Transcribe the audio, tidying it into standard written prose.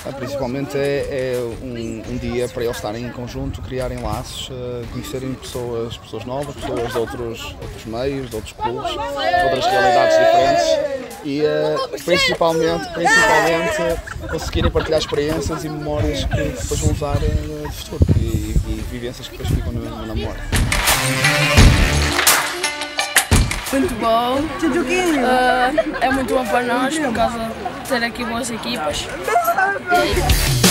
Principalmente é um dia para eles estarem em conjunto, criarem laços, conhecerem pessoas novas, pessoas de outros meios, de outros clubes, de outras realidades diferentes e principalmente conseguirem partilhar experiências e memórias que depois vão usar de futuro e vivências que depois ficam na memória. Muito bom, é muito bom para nós por causa de ter aqui boas equipas.